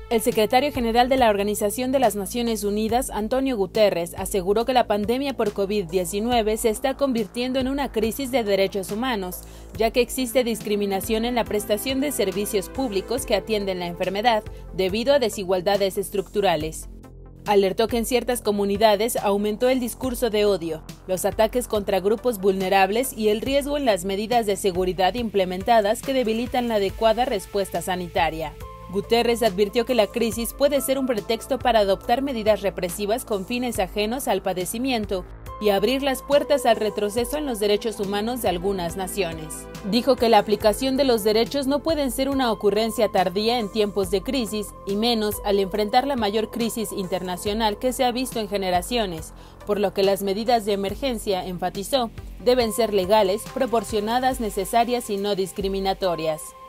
El secretario general de la Organización de las Naciones Unidas, Antonio Guterres, aseguró que la pandemia por COVID-19 se está convirtiendo en una crisis de derechos humanos, ya que existe discriminación en la prestación de servicios públicos que atienden la enfermedad, debido a desigualdades estructurales. Alertó que en ciertas comunidades aumentó el discurso de odio, los ataques contra grupos vulnerables y el riesgo en las medidas de seguridad implementadas que debilitan la adecuada respuesta sanitaria. Guterres advirtió que la crisis puede ser un pretexto para adoptar medidas represivas con fines ajenos al padecimiento y abrir las puertas al retroceso en los derechos humanos de algunas naciones. Dijo que la aplicación de los derechos no pueden ser una ocurrencia tardía en tiempos de crisis, y menos al enfrentar la mayor crisis internacional que se ha visto en generaciones, por lo que las medidas de emergencia, enfatizó, deben ser legales, proporcionadas, necesarias y no discriminatorias.